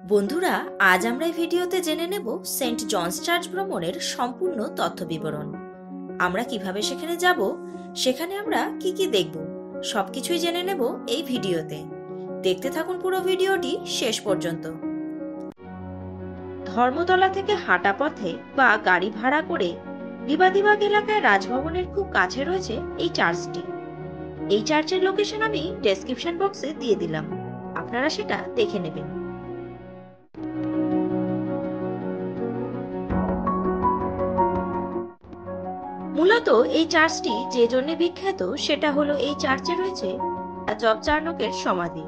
বন্ধুরা, আজ আমরা এই ভিডিওতে জেনে নেব সেন্ট জনস চার্চ ভ্রমণের সম্পূর্ণ তথ্য বিবরণ। আমরা কিভাবে সেখানে যাব, সেখানে আমরা কি কি দেখব, সবকিছুই জেনে নেব এই ভিডিওতে। দেখতে থাকুন পুরো ভিডিওটি শেষ পর্যন্ত। ধর্মতলা থেকে হাঁটা পথে বা গাড়ি ভাড়া করে বিবাদিবাগ এলাকায় রাজভবনের খুব কাছে রয়েছে এই চার্চটি। এই চার্চের লোকেশন আমি ডেসক্রিপশন বক্সে দিয়ে দিলাম, আপনারা সেটা দেখে নেবেন। মূলত এই চার্চটি যে জন্য বিখ্যাত সেটা হলো এই চার্চে রয়েছে জব চার্নকের সমাধি।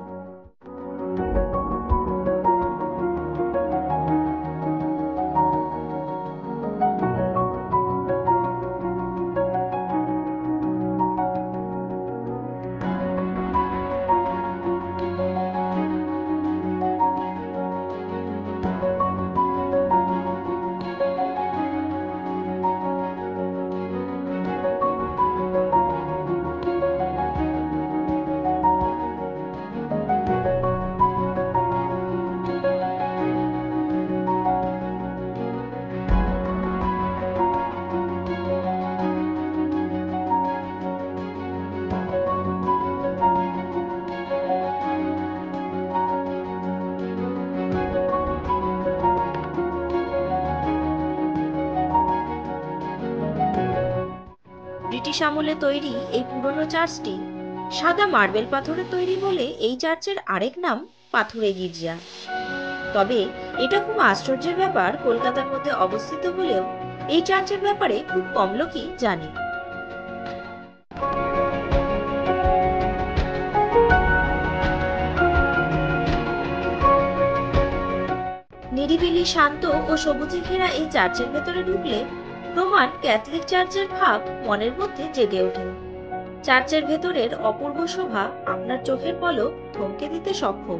ব্রিটিশ আমলে তৈরি এই পুরনো চার্চটি সাদা মার্বেল পাথরের তৈরি বলে এই চার্চের আরেক নাম পাথুরে গির্জা। তবে এটা খুব আশ্চর্যের ব্যাপার, কলকাতার মধ্যে অবস্থিত হলেও এই চার্চের ব্যাপারে খুব কম লোকই জানে। নিরিবিলি, শান্ত ও সবুজে ঘেরা এই চার্চের ভেতরে ঢুকলে রোমান ক্যাথলিক চার্চের ভাব মনের মধ্যে জেগে ওঠে। চার্চের ভেতরের অপূর্ব শোভা আপনার চোখের পলক থমকে দিতে সক্ষম।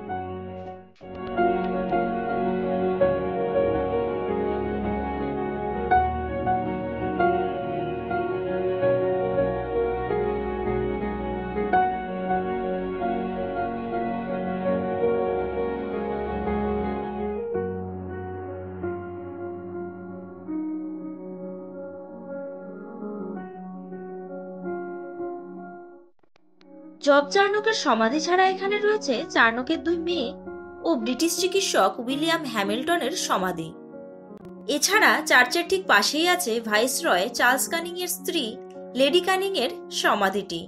জব চার্নকের সমাধি ছাড়া এখানে রয়েছে চার্নকের দুই মেয়ে ও ব্রিটিশ চিকিৎসক উইলিয়াম হ্যামিল্টনের সমাধি। এছাড়া চার্চের ঠিক পাশেই আছে ভাইসরয় চার্লস ক্যানিং এর স্ত্রী লেডি ক্যানিং এর সমাধিটি।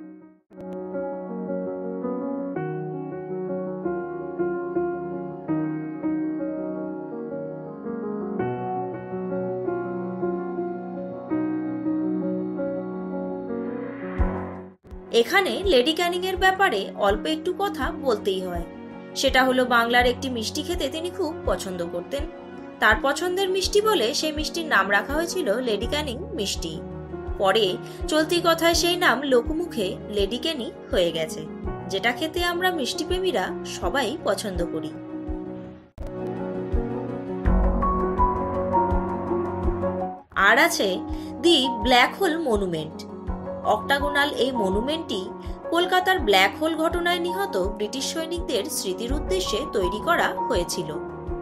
এখানে লেডি ক্যানিং এর ব্যাপারে অল্প একটু কথা বলতেই হয়। সেটা হলো বাংলার একটি মিষ্টি খেতে তিনি খুব পছন্দ করতেন। তার পছন্দের মিষ্টি বলে সেই মিষ্টির নাম রাখা হয়েছিল লেডি ক্যানিং মিষ্টি। পরে চলতি কথায় সেই নাম লোকমুখে লেডি ক্যানি হয়ে গেছে, যেটা খেতে আমরা মিষ্টি প্রেমীরা সবাই পছন্দ করি। আর আছে the black hole monument. Octagonal এই মনুমেন্টটি কলকাতার ব্ল্যাক হোল ঘটনায় নিহত ব্রিটিশ সৈনিকদের স্মৃতির উদ্দেশ্যে তৈরি করা হয়েছিল।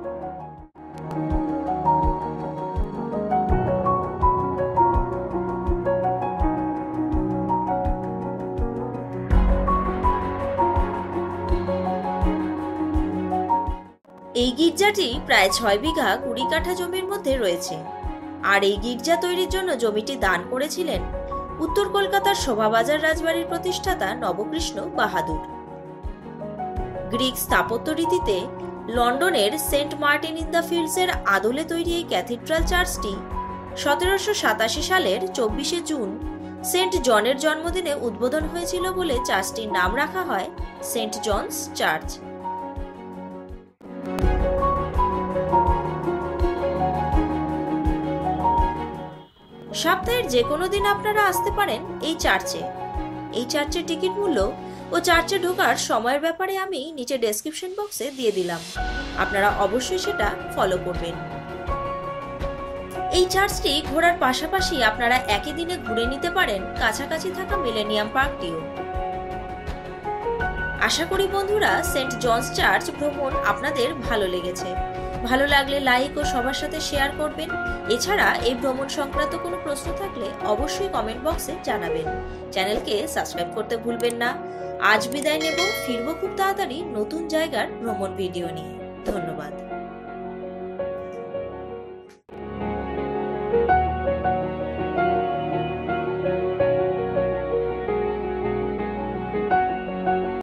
এই গির্জাটি প্রায় 6 বিঘা 20 কাঠা জমির মধ্যে রয়েছে। আর এই গির্জা তৈরির জন্য জমিটি দান করেছিলেন উত্তর কলকাতার শোভাবাজার রাজবাড়ির প্রতিষ্ঠাতা নবকৃষ্ণ বাহাদুর। গ্রিক স্থাপত্য রীতিতে লন্ডনের Saint Martin in the Fields এর আদলে তৈরি এই ক্যাথিড্রাল চার্চটি 1787 সালের 24শে জুন সেন্ট জনের জন্মদিনে উদ্বোধন হয়েছিল বলে চার্চটির নাম রাখা হয় সেন্ট জনস চার্চ। সপ্তাহের যে কোনো দিন আপনারা আসতে পারেন এই চার্চে। এই চার্চের টিকিট মূল্য ও চার্চে ঢোকার সময়ের ব্যাপারে আমি নিচে ডেসক্রিপশন বক্সে দিয়ে দিলাম, আপনারা অবশ্যই সেটা ফলো করবেন। এই চার্চটি ঘোরার পাশাপাশি আপনারা একই দিনে ঘুরে নিতে পারেন কাছাকাছি থাকা মিলেনিয়াম পার্কটিও। আশা করি বন্ধুরা সেন্ট জনস চার্চ ভ্রমণ আপনাদের ভালো লেগেছে। ভালো লাগলে লাইক ও সবার সাথে শেয়ার করবেন। এছাড়া এই ভ্রমণ সংক্রান্ত কোনো প্রশ্ন থাকলে অবশ্যই কমেন্ট বক্সে জানাবেন। চ্যানেলকে সাবস্ক্রাইব করতে ভুলবেন না। আজ বিদায় নেব, ফিরবো খুব তাড়াতাড়ি নতুন জায়গার ভ্রমণ ভিডিও নিয়ে। ধন্যবাদ।